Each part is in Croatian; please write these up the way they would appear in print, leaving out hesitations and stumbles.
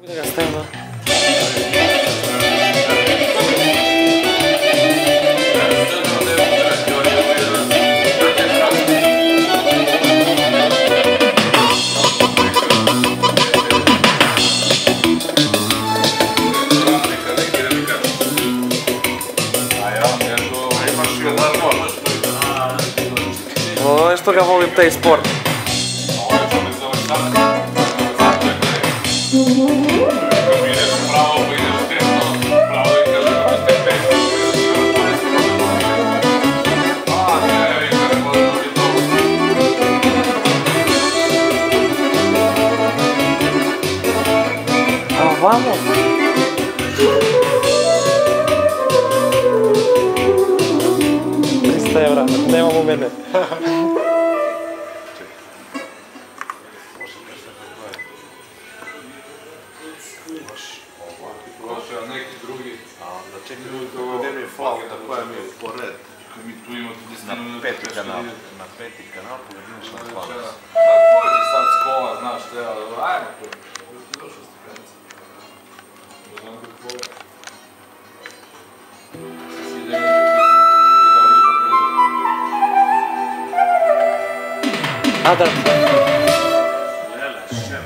Da ga stavim na... Ovo je što ga volim taj sport. A vamo? €300, nemam u mene. Neki drugi, da čekaj, gdje mi je flauta koja mi je pored? mi tu imamo 10 minuta. Na peti kanal, pojedinačna flauta. Pođi sad s kola, znaš te, ajmo to. Došao stepenica. Ne znam kako je. Adam. Lele, šem.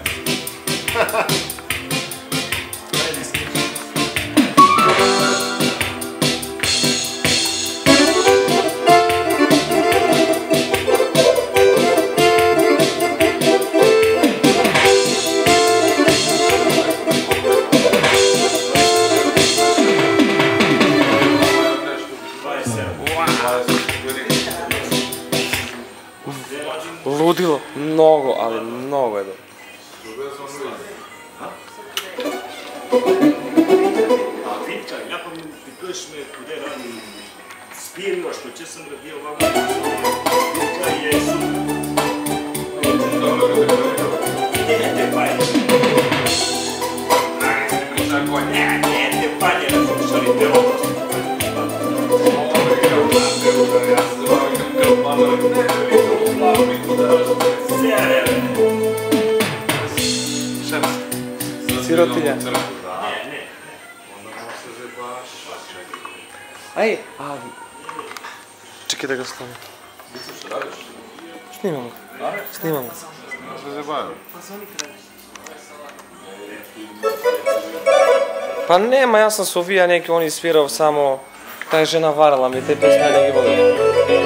Ludilo, mnogo, ali mnogo je dobro. A Vitka, jako mi pituješ me kude radi spirilo, što če sam ga bio vama. Vitka je super. Idete panje. Ne, panje, ne funkcionite ovo. Sirotinja. Aj, a... Čekaj da ga stavim. Snimam ga. Snimam ga. Pa nema, ja sam Sofija neki, on je svirao samo... Ta je žena varala mi, te pesme neki vole.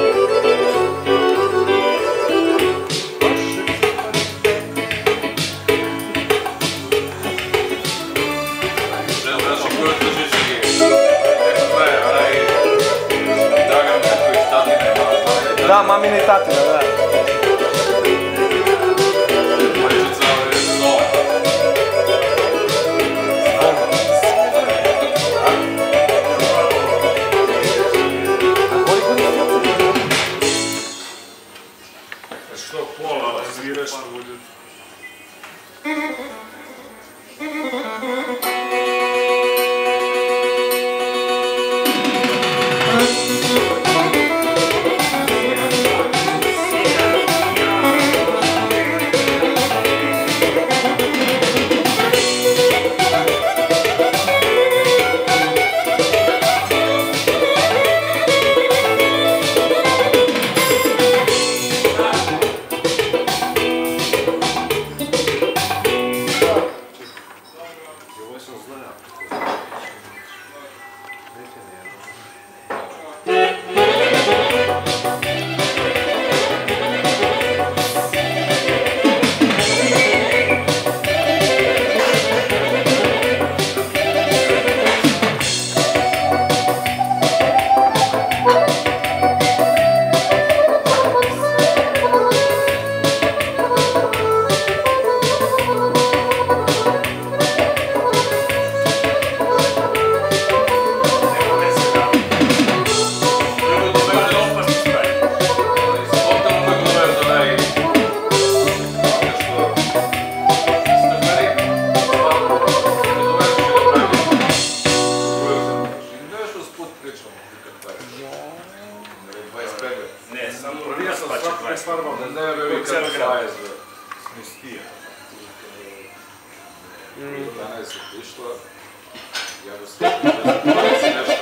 Da, mamina i tatina, da. Što pola sviraš ovdje? 11 išla, ja da se 20 nešto.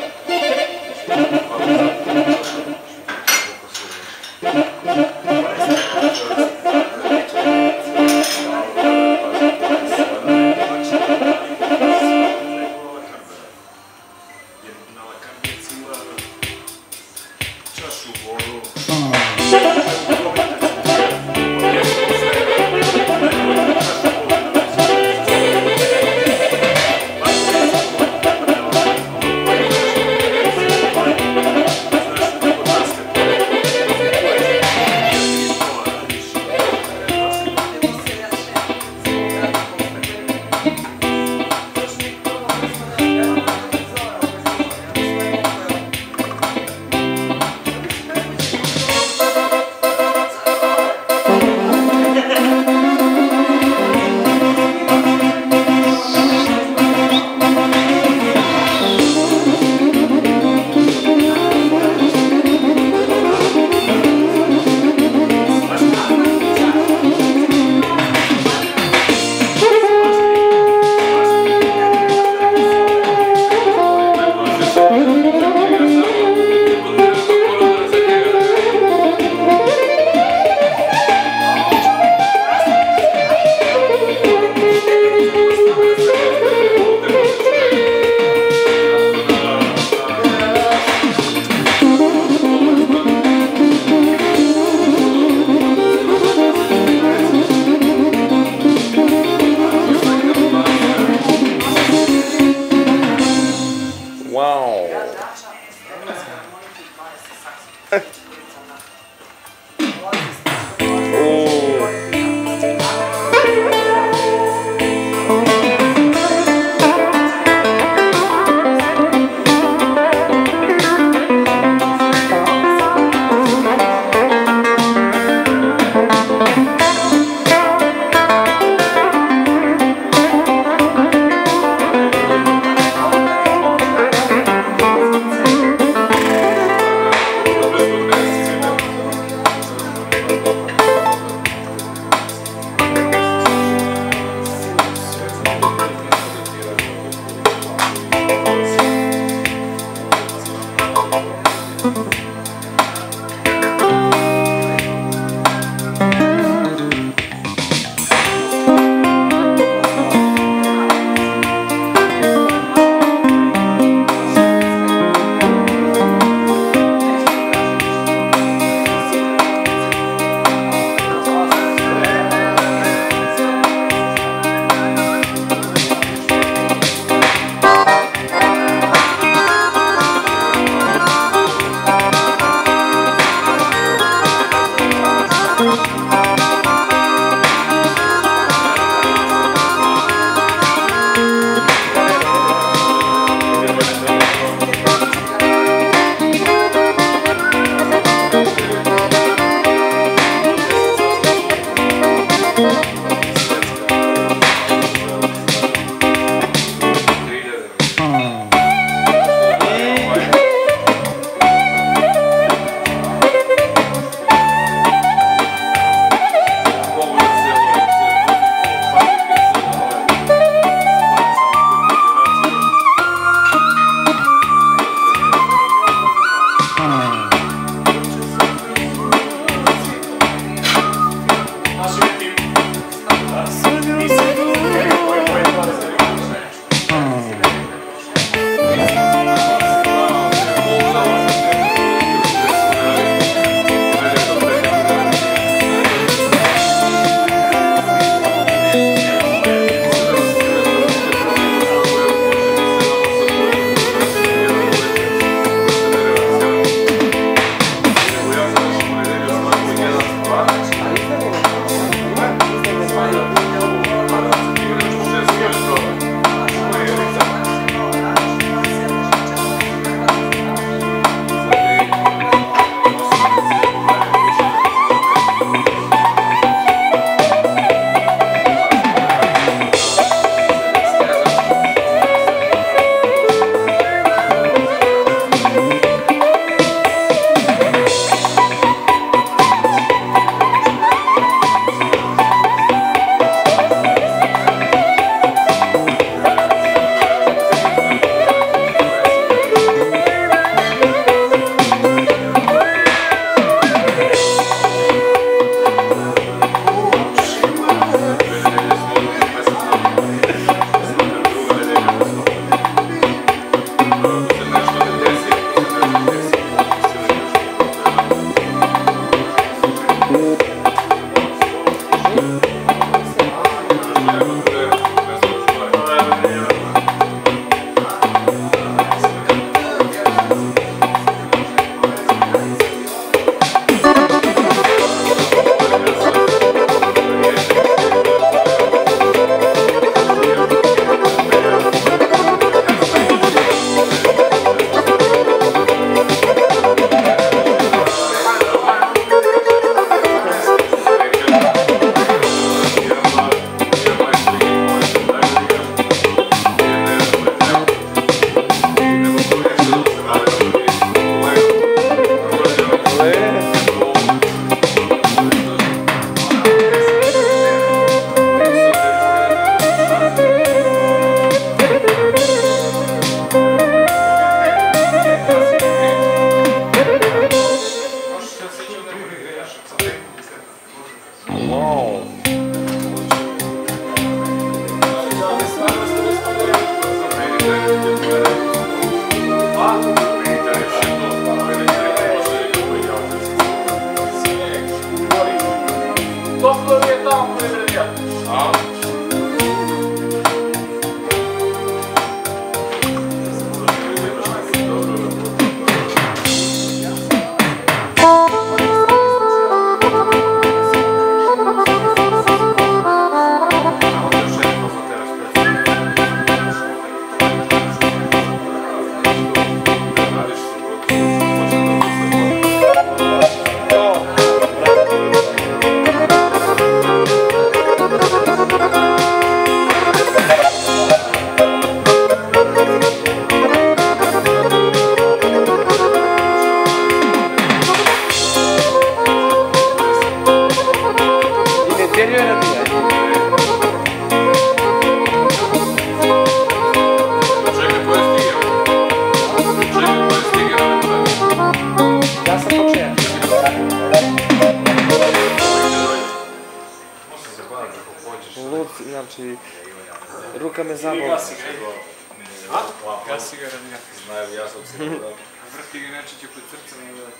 Gasi ga. Gasi ga radi ga. Znaju, ja sam se da... Vrti ga neće će kod srca nego da...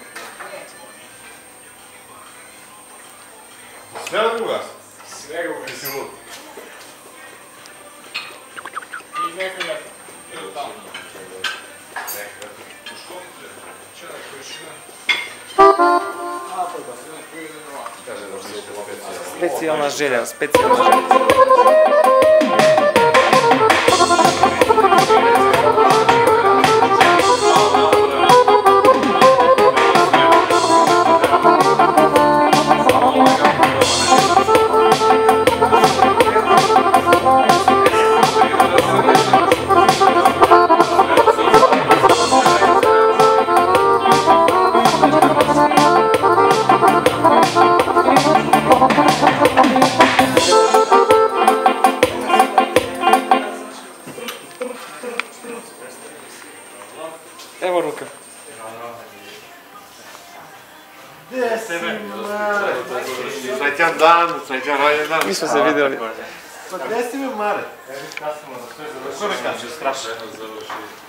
Sve od druga? Svega u Mislim lud. I neko je ili tamo. U školu treba. Čela koji šina. Kaže da se uklopio. Specijalna želja, specijalna želja. Evo ruka. Srećan dan, srećan rođen dan. Mi smo se vidjeli. Pa gdje si mi Mare? Kasno da sve završi. Kako mi kažeš, strašno. Završi.